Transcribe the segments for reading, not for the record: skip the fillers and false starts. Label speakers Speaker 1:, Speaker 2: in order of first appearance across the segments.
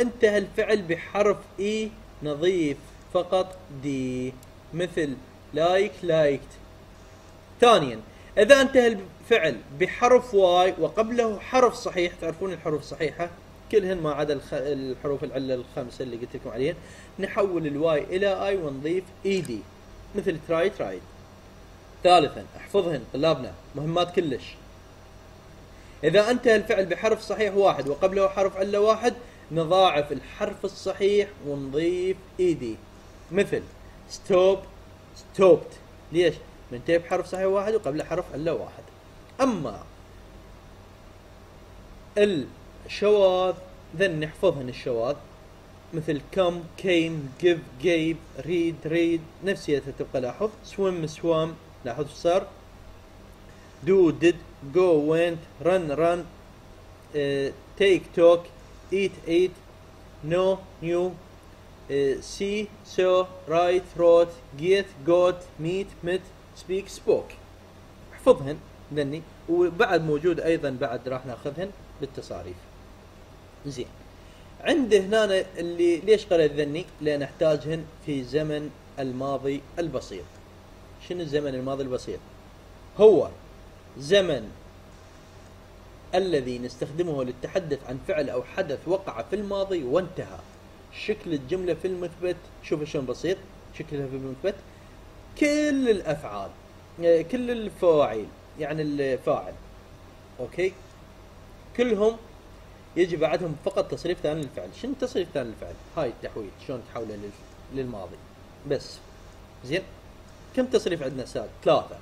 Speaker 1: إذا انتهى الفعل بحرف اي نضيف فقط دي، مثل لايك لايكت. ثانيا إذا انتهى الفعل بحرف واي وقبله حرف صحيح، تعرفون الحروف الصحيحة كلهن ما عدا الحروف العلة الخمسة اللي قلت لكم عليهن، نحول الواي إلى اي ونضيف اي دي، مثل تراي ترايد. ثالثا احفظهن طلابنا، مهمات كلش. إذا انتهى الفعل بحرف صحيح واحد وقبله حرف علة واحد، نضاعف الحرف الصحيح ونضيف اي دي، مثل ستوب ستوبت. ليش؟ منتهي بحرف صحيح واحد وقبله حرف علة واحد. أما الشواذ ذن نحفظهن الشواذ، مثل come came give gave read read، نفسيتها تبقى لاحظ. swim swam، لاحظ ايش صار. do did go went run run take talk eat ate know knew see saw write wrote get got meet met speak spoke. احفظهن ذني، وبعد موجود ايضا بعد راح ناخذهن بالتصاريف. زين، عنده هنا اللي ليش قرأت ذني؟ لان احتاجهن في زمن الماضي البسيط. شنو الزمن الماضي البسيط؟ هو زمن الذي نستخدمه للتحدث عن فعل او حدث وقع في الماضي وانتهى. شكل الجملة في المثبت شوف شلون بسيط شكلها في المثبت. كل الافعال، كل الفواعيل، يعني الفاعل، اوكي، كلهم يجي بعدهم فقط تصريف ثاني للفعل. شنو تصريف ثاني للفعل؟ هاي التحويل شلون تحوله للماضي بس. زين، كم تصريف عندنا ساد؟ 3.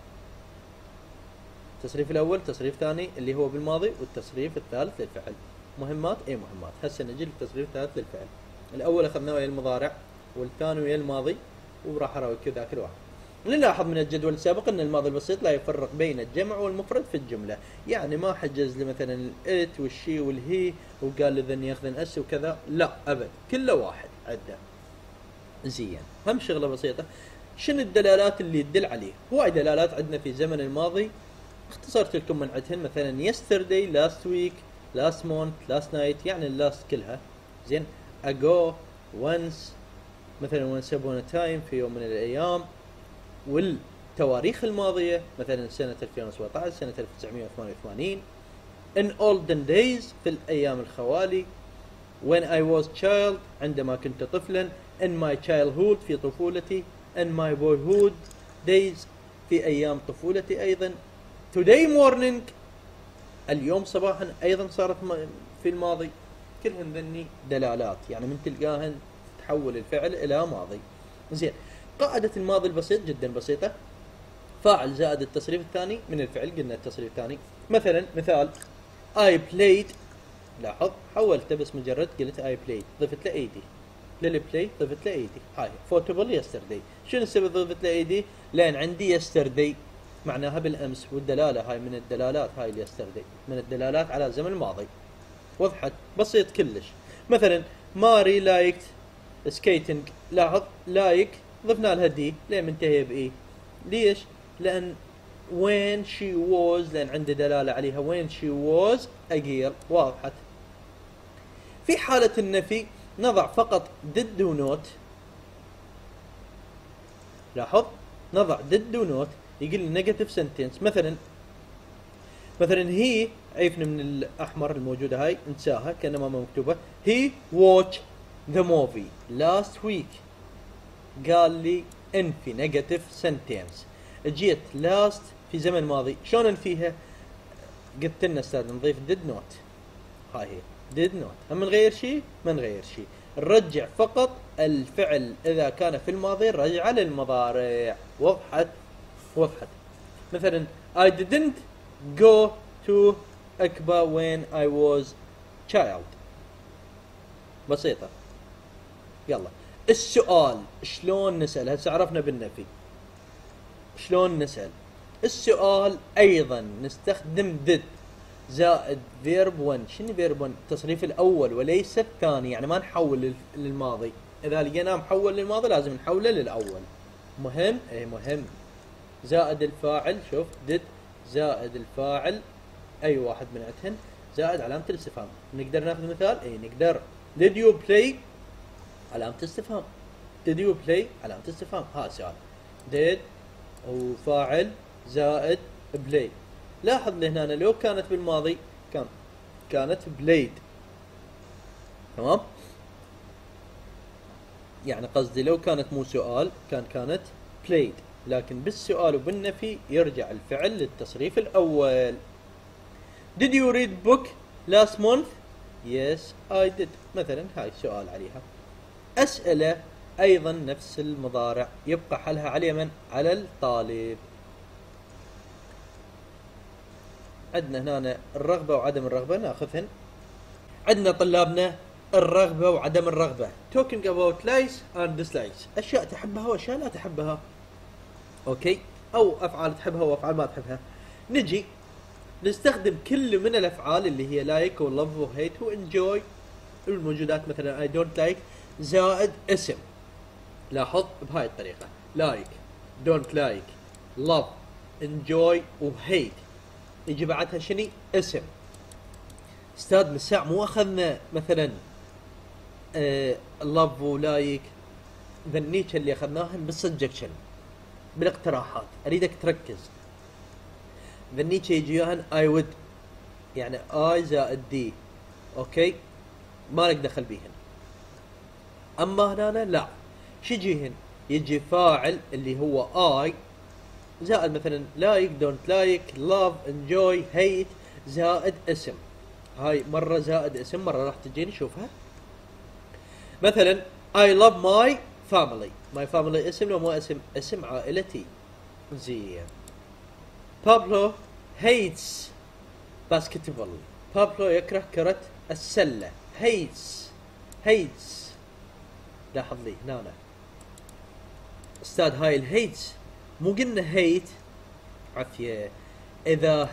Speaker 1: التصريف الاول، تصريف ثاني اللي هو بالماضي، والتصريف الثالث للفعل. مهمات، اي مهمات. هسه نجي للتصريف الثالث للفعل. الاول اخذناه ويا المضارع، والثاني ويا الماضي، وراح اراوي ذاك الواحد. نلاحظ من الجدول السابق ان الماضي البسيط لا يفرق بين الجمع والمفرد في الجمله، يعني ما حجز لي مثلا الات والشي والهي وقال لي ذن ياخذن اس وكذا، لا ابد، كله واحد عده. زين، هم شغله بسيطه. شنو الدلالات اللي تدل عليه؟ هواي دلالات عندنا في زمن الماضي، اختصرت لكم من عندهن، مثلا yesterday last week last month last night، يعني اللاست كلها. زين، ago once، مثلا once upon a time، في يوم من الايام. والتواريخ الماضية مثلا سنة 2017 سنة 1988. in olden days، في الأيام الخوالي. when I was child، عندما كنت طفلا. in my childhood، في طفولتي. in my boyhood days، في أيام طفولتي أيضا. today morning، اليوم صباحا، أيضا صارت في الماضي. كلهن ذني دلالات، يعني من تلقاهن تحول الفعل إلى ماضي. زين، قاعدة الماضي البسيط جدا بسيطة. فاعل زائد التصريف الثاني من الفعل، قلنا التصريف الثاني. مثلا مثال I played، لاحظ حولته بس مجرد قلت I played، ضفت له ايدي. للبلاي ضفت له ايدي. هاي فوتبل yesterday. شنو السبب ضفت له ايدي؟ لان عندي yesterday معناها بالامس، والدلالة هاي من الدلالات، هاي yesterday من الدلالات على الزمن الماضي. وضحت؟ بسيط كلش. مثلا ماري لايكت سكيتنج، لاحظ لايك ضفنا لها دي، ليه منتهيه باي؟ ليش؟ لان when she was، لان عنده دلاله عليها when she was a girl. واضحت؟ في حاله النفي نضع فقط did و not. لاحظ، نضع did و not، يقول لي negative sentence. مثلا هي، عيفنا من الاحمر الموجوده هاي انساها كانما ما مكتوبه. he watched the movie last week، قال لي انفي نيجاتيف سنتنس. جيت لاست في زمن ماضي، شلون انفيها؟ قلت لنا استاذ نضيف did not. هاي هي did not. هم نغير شيء؟ ما نغير شيء، نرجع فقط الفعل اذا كان في الماضي رجع للمضارع. وضحت؟ مثلا I didn't go to أكبا when I was child. بسيطة. يلا السؤال شلون نسأل؟ هسه عرفنا بالنفي شلون نسأل. السؤال أيضا نستخدم did زائد verb 1. شنو verb 1؟ التصريف الأول وليس الثاني، يعني ما نحول للماضي. إذا لقيناه محول للماضي لازم نحوله للأول. مهم؟ إيه مهم. زائد الفاعل، شوف did زائد الفاعل أي واحد من عندهن زائد علامة الاستفهام. نقدر ناخذ مثال؟ إيه نقدر. did you play علامة استفهام. did you play علامة استفهام. ها سؤال did وفاعل زائد play. لاحظ لي هنا لو كانت بالماضي كانت played. تمام؟ يعني قصدي لو كانت مو سؤال كانت played، لكن بالسؤال وبالنفي يرجع الفعل للتصريف الأول. did you read book last month؟ yes I did. مثلا هاي سؤال عليها. أسئلة أيضا نفس المضارع يبقى حلها على من؟ على الطالب. عندنا هنا الرغبة وعدم الرغبة ناخذهن. عندنا طلابنا الرغبة وعدم الرغبة. talking about likes and dislikes، أشياء تحبها وأشياء لا تحبها. أوكي، أو أفعال تحبها وأفعال ما تحبها. نجي نستخدم كل من الأفعال اللي هي like و love و hate و enjoy الموجودات، مثلا I don't like زائد اسم. لاحظ بهاي الطريقة like don't like love enjoy و hate يجي بعدها شني؟ اسم. استاذ من ساعة مو اخذنا مثلا love و like ذنيك اللي اخذناهن بالسجكشن بالاقتراحات، اريدك تركز. ذنيك يجيهن I would، يعني I زائد D. اوكي، ما لك دخل بيهن. اما هنا لا، شو يجيهن؟ يجي فاعل اللي هو I زائد مثلا like don't like love enjoy hate زائد اسم. هاي مرة زائد اسم، مرة راح تجيني شوفها. مثلا I love my family. my family اسم لو مو اسم؟ اسم عائلتي. زين. Pablo hates basketball. Pablo يكره كرة السلة. hates لاحظ لي هنا استاذ هاي الهيتس مو قلنا هيت عافية. اذا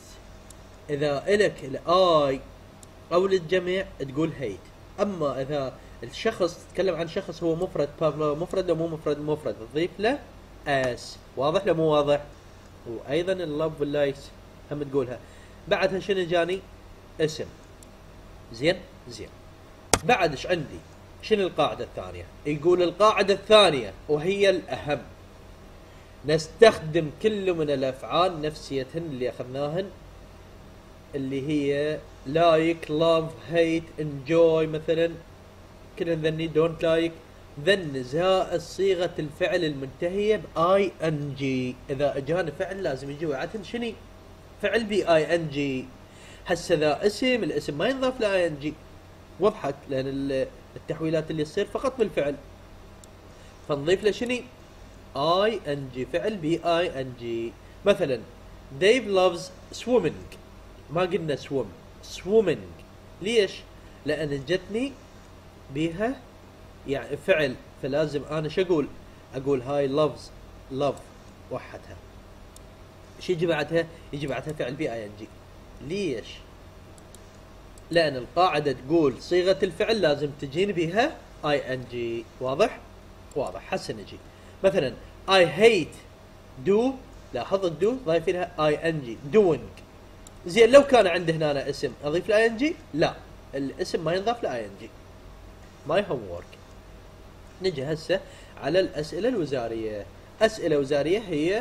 Speaker 1: الك الاي او للجميع تقول هيت. اما اذا الشخص تتكلم عن شخص هو مفرد، بابلو مفرد لو مو مفرد تضيف له اس. واضح لو مو واضح؟ وايضا اللوف واللايكس هم تقولها. بعدها شنو جاني؟ اسم. زين. بعد ايش عندي؟ شنو القاعدة الثانية؟ يقول القاعدة الثانية وهي الأهم، نستخدم كل من الأفعال نفسيتهن اللي أخذناهن، اللي هي like love hate enjoy مثلا، كل ذني don't like ذن زائد صيغة الفعل المنتهية ب ing. إذا أجانا فعل لازم يجي بعدهن شني؟ فعل ب ing. هسه ذا اسم، الاسم ما ينضاف ل ing. وضحت؟ لأن التحويلات اللي تصير فقط بالفعل، فنضيف له شني؟ ing، فعل ب ing. مثلا Dave loves swimming، ما قلنا swimming. ليش؟ لأن جتني بيها يعني فعل، فلازم أنا شو أقول هاي loves love وحدها. شو يجي بعدها؟ يجي بعدها فعل ب ing. ليش؟ لأن القاعدة تقول صيغة الفعل لازم تجين بها ing. واضح؟ حسن نجي مثلا I hate do، لاحظ الدو ضايف لها ing doing. زين لو كان عنده هنا اسم اضيف له ing؟ لا، الاسم ما ينضاف له ing. my homework. نجي هسه على الأسئلة الوزارية. أسئلة وزارية هي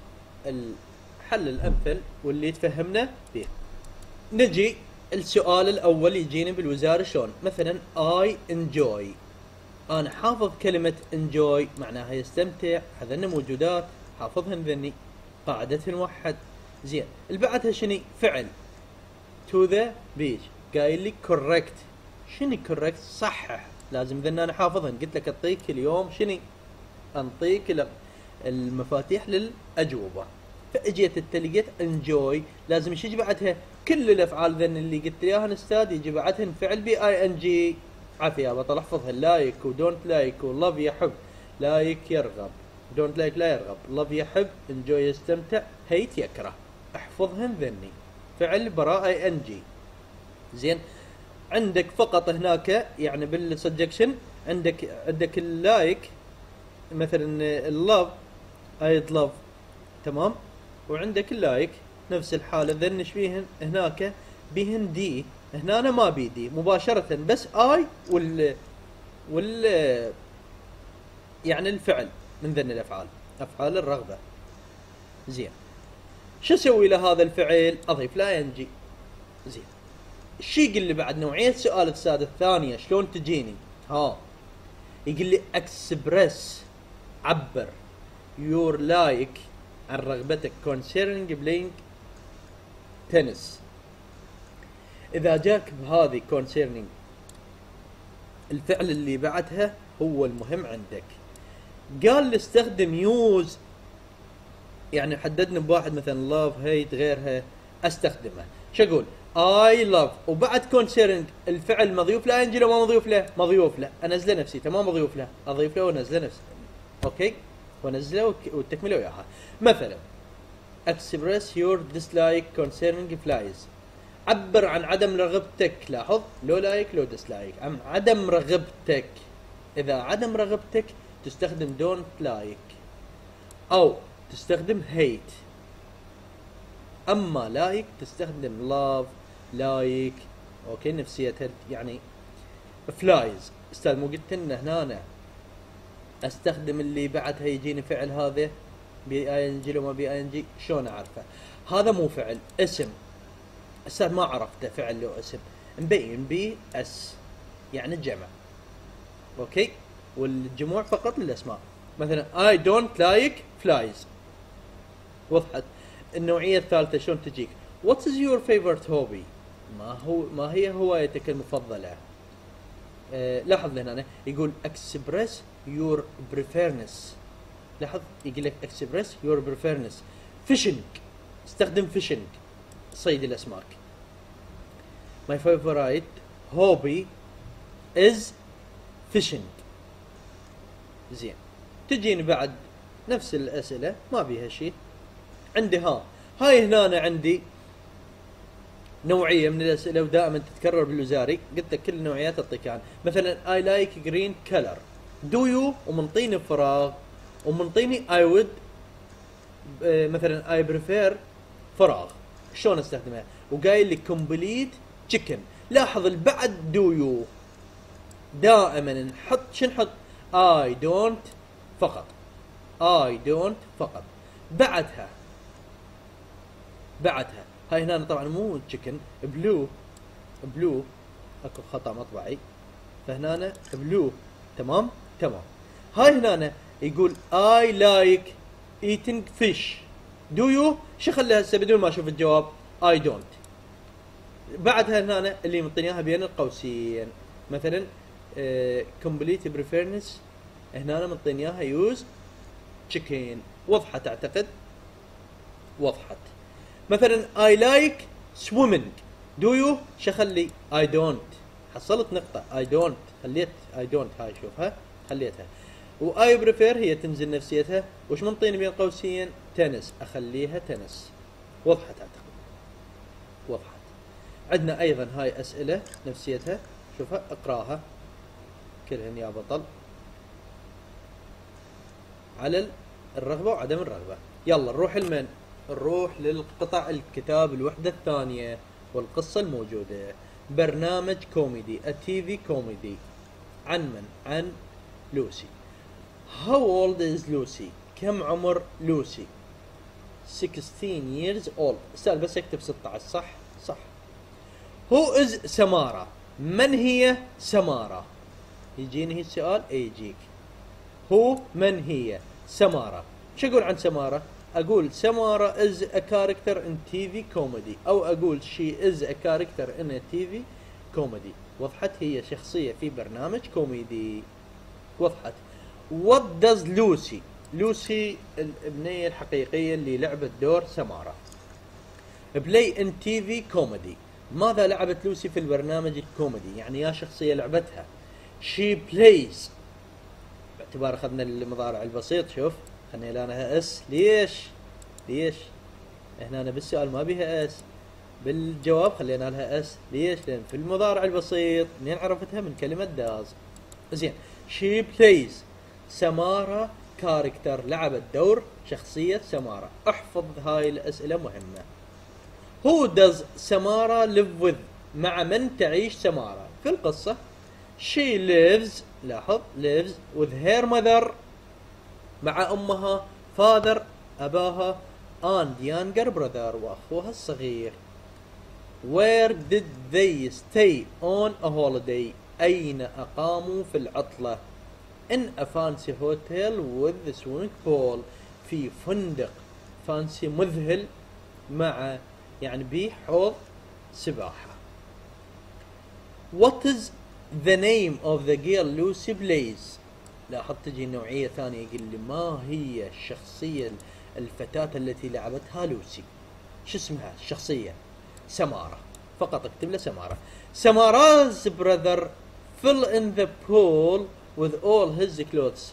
Speaker 1: الحل الأمثل واللي تفهمنا به. نجي السؤال الأول يجيني بالوزارة شلون؟ مثلا I enjoy، أنا حافظ كلمة enjoy معناها يستمتع، هذن موجودات حافظهن ذني، قاعدتهن وحد. زين البعدها شني؟ فعل to the beach. قايل لي correct. شني correct؟ صحح. لازم ذن أنا حافظهن. قلت لك أعطيك اليوم شني؟ أنطيك المفاتيح للأجوبة. فاجيت لقيت enjoy لازم ايش يجي بعدها؟ كل الافعال ذن اللي قلت لي اياها استاذ يجي بعدهن فعل ب ing. عافيه بطل احفظها. لايك ودونت لايك ولوف يحب، لايك يرغب، دونت لايك لا يرغب، لوف يحب، انجوي يستمتع، هيت يكره. احفظهن ذني فعل براء ing. زين عندك فقط هناك يعني بالسبجكشن عندك اللايك مثلا اللوف ايد لوف، تمام، وعندك اللايك نفس الحالة. ذن ايش بيهن هناك؟ بيهن دي هنا أنا ما بيدي مباشرة، بس اي وال يعني الفعل من ذن الافعال، افعال الرغبة. زين، شو اسوي لهذا الفعل؟ اضيف له انجي. زين، الشيء اللي بعد نوعية سؤال السادة الثانية شلون تجيني؟ يقول لي اكسبرس، عبر your like عن رغبتك concerning playing tennis. اذا جاك بهذه concerning، الفعل اللي بعدها هو المهم عندك. قال لي استخدم يوز، يعني حددنا بواحد مثلا love hate غيرها، استخدمه. شو اقول؟ I love وبعد concerning الفعل مضيوف له انجي لو ما مضيوف له؟ مضيوف له، انزله نفسي تمام، مضيوف له اضيف له وانزله نفسي. اوكي، وانزله والتكمله وياها. مثلا express your dislike concerning flies، عبر عن عدم رغبتك. لاحظ لو لايك لو ديسلايك، عن عدم رغبتك. اذا عدم رغبتك تستخدم don't like او تستخدم hate، اما لايك تستخدم love لايك. اوكي، نفسيتها يعني فلايز. استاذ مو قلت لنا هنا أنا استخدم اللي بعدها يجيني فعل هذا بي اي ان جي لو ما بي اي ان جي؟ شلون اعرفه؟ هذا مو فعل، اسم. استاذ ما عرفته فعل لو اسم، مبين بي اس يعني جمع. اوكي، والجموع فقط للاسماء. مثلا I don't like flies. وضحت؟ النوعية الثالثة شلون تجيك؟ What is your favorite hobby؟ ما هي هوايتك المفضلة؟ لاحظ هنا يقول express your preference. لاحظ يقول لك express your preference. fishing، استخدم fishing، صيد الاسماك. My favorite hobby is fishing. زين، تجيني بعد نفس الاسئله ما بيها شيء. عندي هاي هنا أنا عندي نوعيه من الاسئله ودائما تتكرر بالوزاري، قلت لك كل النوعيات اعطيك عنها. مثلا I like green color، do you ومنطيني فراغ، ومنطيني I would مثلا I prefer فراغ. شلون استخدمها؟ وقايل لي complete chicken. لاحظ البعد do you دائما نحط شو نحط؟ I don't فقط، I don't فقط. بعدها هاي هنا طبعا مو chicken، blue اكو خطأ مطبعي، فهنا blue. تمام. هاي هنا يقول I like eating fish، do you شو خليها هسه بدون ما اشوف الجواب؟ I don't. بعدها هنا اللي مطيني اياها بين القوسين، مثلا complete preference، هنا مطيني اياها use chicken. وضحت اعتقد؟ وضحت. مثلا I like swimming، do you شو خلي؟ I don't. حصلت نقطة I don't، خليت I don't، هاي شوفها خليتها. و I prefer هي تنزل نفسيتها. وش منطيني بين قوسين؟ تنس، اخليها تنس. وضحت اعتقد؟ وضحت. عندنا ايضا هاي اسئلة نفسيتها، شوفها اقراها كلهن يا بطل، على الرغبة وعدم الرغبة. يلا نروح للقطع الكتاب الوحدة الثانية والقصة الموجودة. برنامج كوميدي، التيفي كوميدي. عن من؟ عن لوسي. How old is لوسي؟ كم عمر لوسي؟ 16 years old. استاذ بس اكتب 16. صح. Who is سمارة؟ من هي سمارة؟ يجيني السؤال يجيك هو من هي سمارة. شو اقول عن سمارة؟ اقول سمارة is a character in TV comedy، او اقول she is a character in a TV comedy. وضحت؟ هي شخصية في برنامج كوميدي. وضحت. What does لوسي الابنية الحقيقية اللي لعبت دور سمارة play in TV comedy. ماذا لعبت لوسي في البرنامج الكوميدي؟ يعني يا شخصية لعبتها. she plays، باعتبار اخذنا المضارع البسيط، شوف خلينا لها اس. ليش هنا أنا بالسؤال ما بيها اس، بالجواب خلينا لها اس. ليش؟ لان في المضارع البسيط منين عرفتها؟ من كلمة داز. زين، she plays سمارة كاركتر، لعبت دور شخصية سمارة. احفظ هاي الاسئلة مهمة. who does سمارة live with؟ مع من تعيش سمارة في القصة؟ she lives، لاحظ lives with her mother، مع أمها father أباها and younger brother وأخوها الصغير. where did they stay on a holiday؟ أين أقاموا في العطلة؟ in a fancy hotel with a swimming pool، في فندق فانسي مذهل مع يعني به حوض سباحة. what is the name of the girl Lucy plays؟ لاحظ تجي نوعية ثانية يقول لي ما هي الشخصية الفتاة التي لعبتها لوسي؟ شو اسمها الشخصية؟ سمارة، فقط اكتب له سمارة. Samara's brother fell in the pool with all his clothes.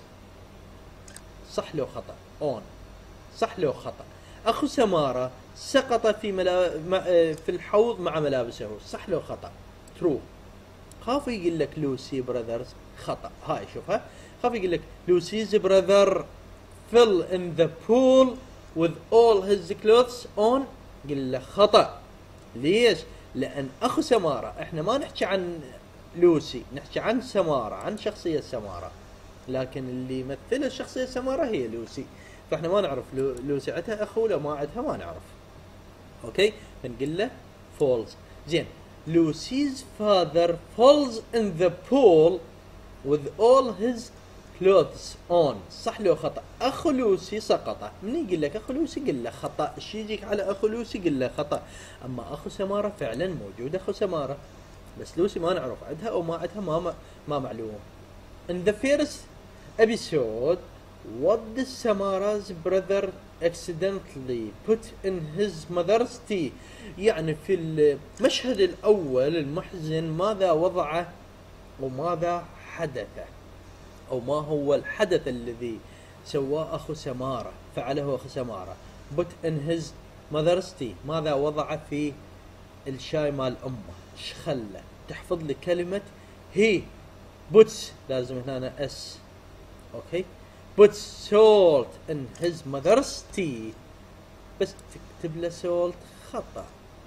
Speaker 1: صح لو خطأ؟ on صح لو خطأ. أخو سمارة سقط في الحوض مع ملابسه، صح لو خطأ؟ true. خاف يقول لك لوسي براذرز، خطأ. هاي شوفها، خاف يقول لك لوسي's brother fell in the pool with all his clothes on، قل له خطأ. ليش؟ لأن أخو سمارة، إحنا ما نحكي عن لوسي، نحكي عن سمارة، عن شخصية سمارة، لكن اللي يمثل الشخصية سمارة هي لوسي، فإحنا ما نعرف لوسي عندها أخو ولا ما عندها، ما نعرف. أوكي، فنقول له falls. زين، Lucy's father falls in the pool with all his clothes on، صح لو خطأ؟ أخو لوسي سقط. من يقول لك أخو لوسي قل له خطأ، الشي يجيك على أخو لوسي قل له خطأ. أما أخو سمارة فعلا موجود أخو سمارة، بس لوسي ما نعرف عندها أو ما عندها، ما معلوم. In the first episode what did Samara's brother accidentally put in his mother's tea؟ يعني في المشهد الأول المحزن ماذا وضعه وماذا حدث، أو ما هو الحدث الذي سواه أخو سمارة، فعله أخو سمارة؟ put in his mother's tea، ماذا وضع في الشاي مال أمه؟ إيش خله؟ تحفظ لي كلمة he puts، لازم هنا اس. أوكي، puts salt in his mother's tea، بس تكتب له salt خطأ،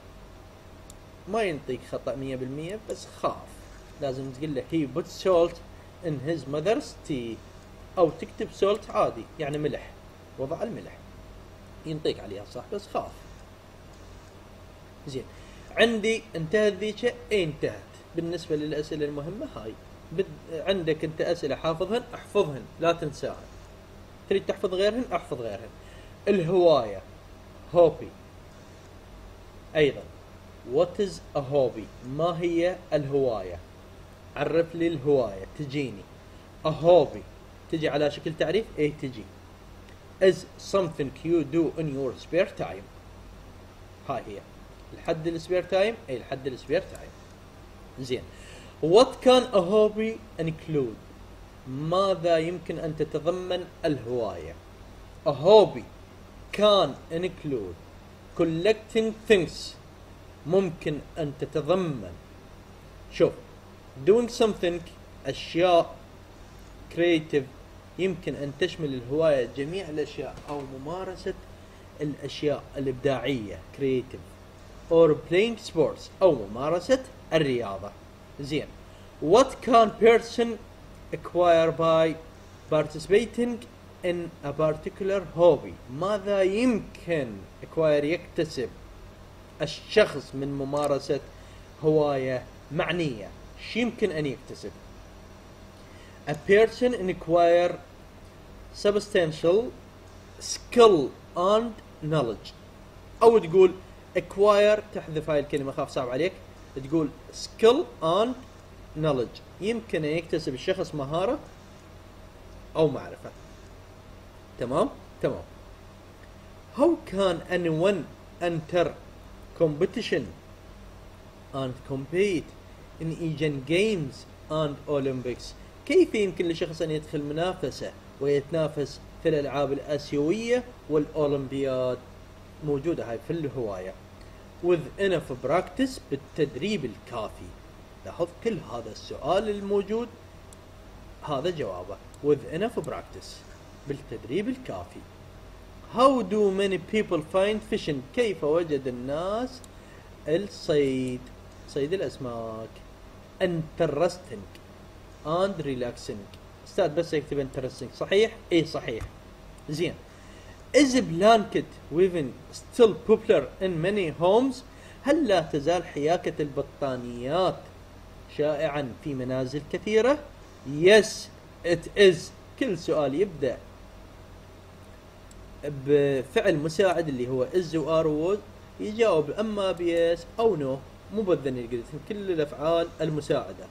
Speaker 1: ما ينطيك خطأ 100%، بس خاف لازم تقول له he puts salt in his mother's tea، أو تكتب salt عادي يعني ملح، وضع الملح ينطيك عليها صح، بس خاف. زين، عندي انتهت ذيك، انتهت بالنسبة للأسئلة المهمة هاي. عندك انت أسئلة حافظهن، احفظهن لا تنساهن. تريد تحفظ غيرهن، احفظ غيرهن. الهواية hobby، أيضا what is a hobby؟ ما هي الهواية؟ عرف لي الهواية تجيني. a hobby تجي على شكل تعريف، ايه تجي is something you do in your spare time. هاي هي الحد السبير تايم، اي الحد السبير تايم. زين، what can a hobby include؟ ماذا يمكن أن تتضمن الهواية؟ a hobby can include collecting things، ممكن أن تتضمن، شوف، doing something أشياء، creative يمكن أن تشمل الهواية جميع الأشياء، أو ممارسة الأشياء الإبداعية creative، or playing sports أو ممارسة الرياضة. زين، what can person acquire by participating in a particular hobby؟ ماذا يمكن acquire يكتسب الشخص من ممارسة هواية معنية؟ شو يمكن أن يكتسب؟ a person acquire substantial skill and knowledge، أو تقول acquire، تحذف هاي الكلمة خاف صعب عليك، تقول skill and knowledge، يمكن أن يكتسب الشخص مهارة أو معرفة. تمام؟ تمام. how can anyone enter competition and compete in Asian Games and Olympics؟ كيف يمكن لشخص أن يدخل منافسة ويتنافس في الألعاب الآسيوية والأولمبياد؟ موجودة هاي في الهواية. with enough practice، بالتدريب الكافي. لاحظ كل هذا السؤال الموجود هذا جوابه with enough practice، بالتدريب الكافي. how do many people find fishing؟ كيف وجد الناس الصيد؟ صيد الأسماك. interesting and relaxing. استاذ بس يكتب interesting صحيح؟ ايه صحيح. زين. is blanket weaving still popular in many homes؟ هل لا تزال حياكة البطانيات شائعا في منازل كثيرة؟ yes it is. كل سؤال يبدأ بفعل مساعد اللي هو is و are و was يجاوب اما بيس او نو، مو بالذن القلت كل الافعال المساعدة.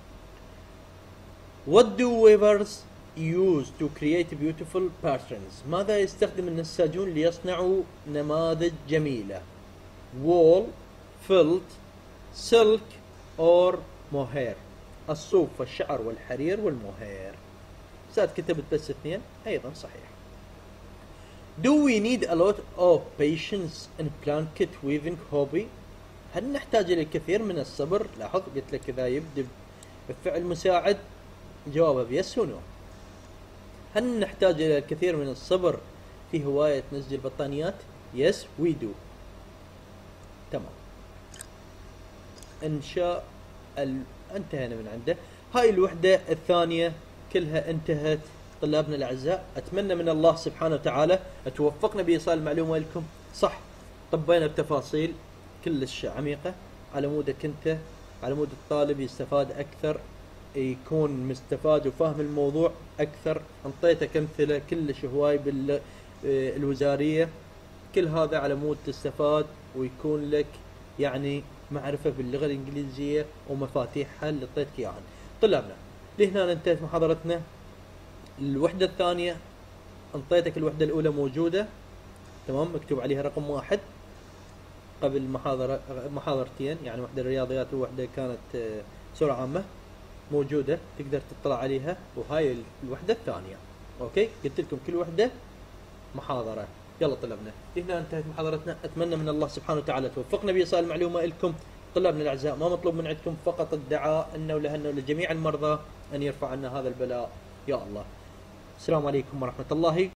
Speaker 1: what do weavers use to create beautiful patterns؟ ماذا يستخدم النساجون ليصنعوا نماذج جميلة؟ wool، felt، silk or mohair. الصوف والشعر والحرير والموهير. ساد كتبت بس اثنين ايضا صحيح. do we need a lot of patience in blanket weaving hobby؟ هل نحتاج الى الكثير من الصبر؟ لاحظ قلت لك اذا يبدأ بفعل مساعد جوابه بيس ونو. هل نحتاج الى الكثير من الصبر في هواية نسج البطانيات؟ يس وي دو. تمام. انشاء انتهينا من عنده. هاي الوحدة الثانية كلها انتهت طلابنا الاعزاء. اتمنى من الله سبحانه وتعالى توفقنا بايصال المعلومة لكم صح. طبينا بتفاصيل كلش عميقة على مودك انت، على مود الطالب يستفاد اكثر، يكون مستفاد وفاهم الموضوع اكثر. انطيتك امثله كلش هواي بالوزاريه، كل هذا على مود تستفاد ويكون لك يعني معرفه باللغه الانجليزيه ومفاتيحها اللي اعطيتك اياها. طلابنا لهنا انتهت محاضرتنا. الوحده الثانيه انطيتك الوحده الاولى موجوده تمام، مكتوب عليها رقم 1 قبل محاضرتين، يعني وحده الرياضيات ووحده كانت سورة عامة موجودة تقدر تطلع عليها، وهاي الوحدة الثانية. اوكي قلت لكم كل وحدة محاضرة. يلا طلابنا هنا انتهت محاضرتنا. اتمنى من الله سبحانه وتعالى توفقنا بايصال المعلومة لكم. طلابنا الاعزاء ما مطلوب من عندكم فقط الدعاء انه لهن ولجميع المرضى ان يرفع عنا هذا البلاء يا الله. السلام عليكم ورحمة الله